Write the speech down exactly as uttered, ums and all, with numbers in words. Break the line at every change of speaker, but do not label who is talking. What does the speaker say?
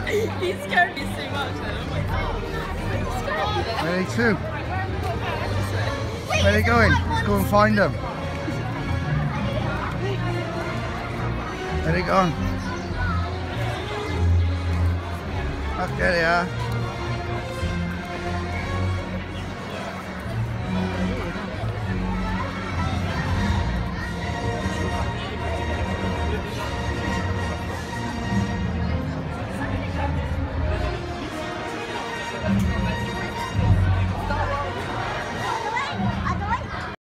He scared me so much then. I'm like, oh, he's scared me.
Where are they to? Where are they going? Let's go and find them. Where are they gone? Okay, they are.